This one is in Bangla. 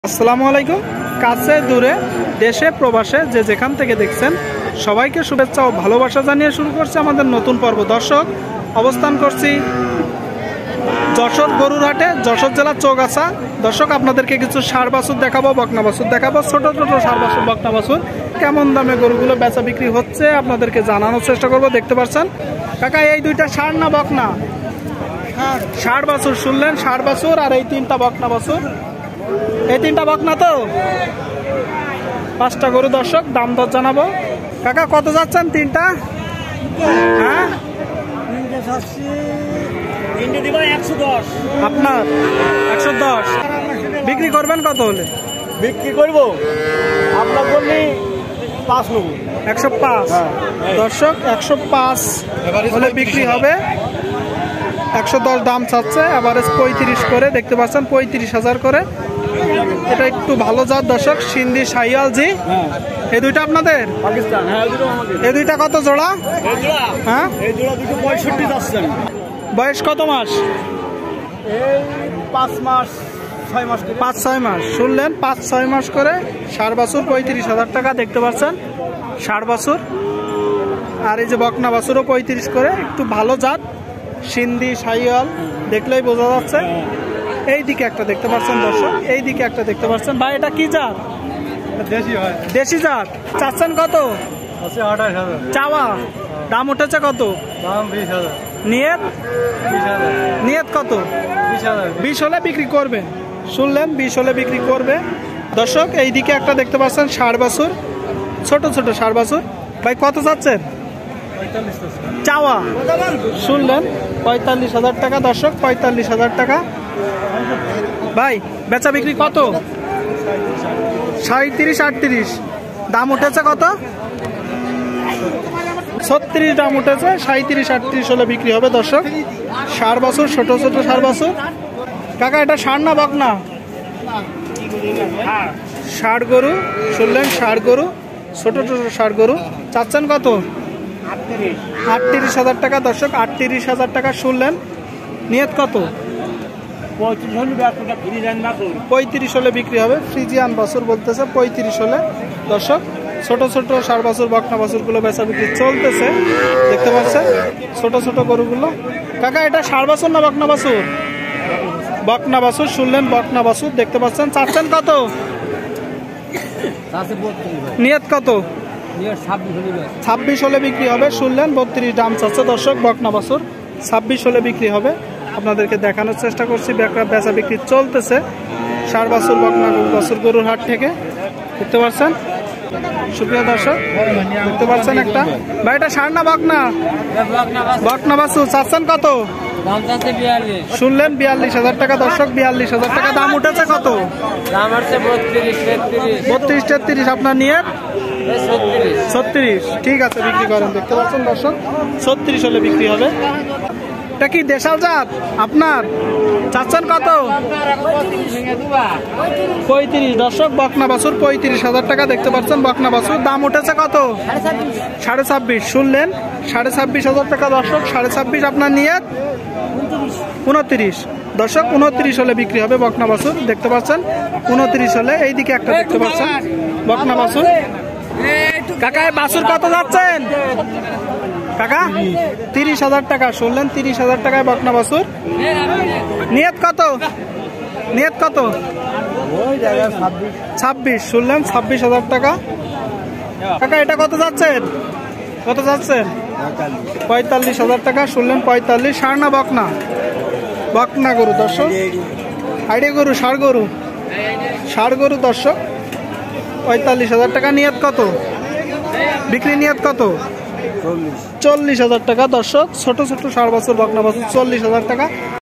আসসালামু আলাইকুম। কাছে দূরে দেশে প্রবাসে যে যেখান থেকে দেখছেন সবাইকে শুভেচ্ছা ও ভালোবাসা জানিয়ে শুরু করছে আমাদের নতুন পর্ব। দর্শক, অবস্থান করছি যশোর গরুর হাটে, যশোর জেলার চৌগাছা। দর্শক, আপনাদেরকে কিছু ষাঁড় বাছুর দেখাবো, বকনা বাছুর দেখাবো, ছোট ছোট ষাঁড় বাছুর, বকনা বাছুর কেমন দামে গরুগুলো বেচা বিক্রি হচ্ছে আপনাদেরকে জানানোর চেষ্টা করব। দেখতে পাচ্ছেন কাকা, এই দুইটা ষাঁড় না বকনা? ষাঁড় বাছুর শুনলেন, ষাঁড় বাছুর। আর এই তিনটা বকনা বাছুর, এই তিনটা বকনা তো পাঁচটা গরু। দর্শক, দাম দর জানাবো। কাকা, কত যাচ্ছেন তিনটা? হ্যাঁ, আপনার 110 বিক্রি করবেন কত হলে? বিক্রি করবো আপনার বললি 5 নেব। 105। দর্শক, 105 হলে বিক্রি হবে। 110 দাম চাচ্ছে, এভারেজ 35 করে। দেখতে পাচ্ছেন 35,000 করে। এটা একটু ভালো জাত দর্শক, সিন্ধি শাহিওয়াল জি। এই দুইটা আপনাদের? পাকিস্তান। হ্যাঁ, এই দুটো আমাদের। এই দুইটা কত জোড়া? হ্যাঁ, এই জোড়া দুটো 65 যাচ্ছেন। বয়স কত মাস? এই 5 মাস 6 মাস করে। 5-6 মাস শুনলেন, 5-6 মাস করে। ষাঁড় বাছুর 35,000 টাকা। দেখতে পাচ্ছেন ষাঁড় বাছুর। আর এই যে বকনা বাছুরও 35 করে। একটু ভালো জাত সিন্ধি শাহিওয়াল, দেখলেই বোঝা যাচ্ছে। এই দিকে একটা দেখতে পাচ্ছেন দর্শক, এই দিকে একটা দেখতে পাচ্ছেন। ভাই, এটা কি জাত? দেশি হয়। দেশি জাত। চাচ্ছেন কত? আছে 28,000। চাওয়া দাম উঠেছে কত? দাম 20,000। নিয়ত? 20,000। নিয়ত কত? 20,000। 20 হলে বিক্রি করবেন। শুনলেন, 20 হলে বিক্রি করবে। দর্শক, এই দিকে একটা দেখতে পাচ্ছেন ষাঁড় বাছুর, ছোট ছোট ষাঁড় বাছুর। ভাই, কত চাচ্ছেন? 45,000 চাওয়া শুনলেন, 45,000 টাকা। দর্শক, 45,000 টাকা। ভাই, বেচা বিক্রি কত? 37-38। দাম উঠেছে কত? 36 দাম উঠেছে। 37-38 হলে বিক্রি হবে। দর্শক, ষাঁড় বাছুর, ছোট ছোট ষাঁড় বাছুর। কাকা, এটা ষাঁড় না বকনা? ষাঁড় গরু শুনলেন, ষাঁড় গরু, ছোট ছোট ষাঁড় গরু। চাচ্ছেন কত? 38,000 টাকা। দর্শক, 38,000 টাকা শুনলেন। নিয়ত কত? 35 হলে বিক্রি হবে। ফ্রিজিয়ান বাছুর বলতেছে 35 হলে। দর্শক, ছোট ছোট ষাঁড় বাছুর, বকনা বাছুরগুলো বেচা বিক্রি চলতেছে। দেখতে পাচ্ছেন ছোট ছোট গরুগুলো। কাকা, এটা ষাঁড় বাছুর না বকনা বাছুর? বকনা বাছুর শুনলেন, বকনা বাছুর। দেখতে পাচ্ছেন। চাচ্ছেন কত? নিয়ত কত? 26 হলে বিক্রি হবে। শুনলেন, 32 দাম চাচ্ছে। দর্শক, বকনা বাছুর 26 হলে বিক্রি হবে। আপনাদেরকে দেখানোর চেষ্টা করছি, বেচা বিক্রি চলতেছে ষাঁড় বাছুর, বকনা বাছুর গরুর হাট থেকে। দেখতে পাচ্ছেন সুপ্রিয় দর্শক, দেখতে পাচ্ছেন একটা। ভাই, এটা ষাঁড় না বকনা? বকনা বাছুর। চাচ্ছেন কত? শুনলেন, 42,000 টাকা। দর্শক, 42,000 টাকা। দাম উঠেছে কত? 32-33। আপনার নিয়ত 36। ঠিক আছে, বিক্রি করেন। দেখতে পাচ্ছেন দর্শক, 36 হলে বিক্রি হবে। এটা কি দেশাল জাত আপনার? চাচ্ছেন কত? 35। দর্শক, বকনা বাছুর 35,000 টাকা। দেখতে পাচ্ছেন বকনা বাছুর। দাম উঠেছে কত? 26.5। শুনলেন, 26,500 টাকা। দর্শক, 26.5। আপনার নিয়ত 29। দর্শক, 29 হলে বিক্রি হবে বকনা বাছুর। দেখতে পাচ্ছেন 29 হলে। এইদিকে একটা দেখতে পাচ্ছেন বকনা বাছুর। কাকা, বাছুর কত যাচ্ছেন? কাকা, 30,000 টাকা। শুনলেন, 30,000 টাকায় বকনা বাছুর। নিয়ত কত? নিয়ত কত? 26। শুনলেন, 26,000 টাকা। কাকা, এটা কত যাচ্ছেন? কত যাচ্ছেন? 45,000 টাকা। শুনলেন, 45। ষাঁড় না বকনা? বকনা গরু। দর্শক, আইডিয়া গরু, ষাঁড় গরু, ষাঁড় গরু। দর্শক, 45,000 টাকা। নিয়ত কত? বিক্রি নিয়ত কত? 40,000 টাকা। দর্শক, ছোট ছোট ষাঁড় বাছুর, বকনা বাছুর 40,000 টাকা।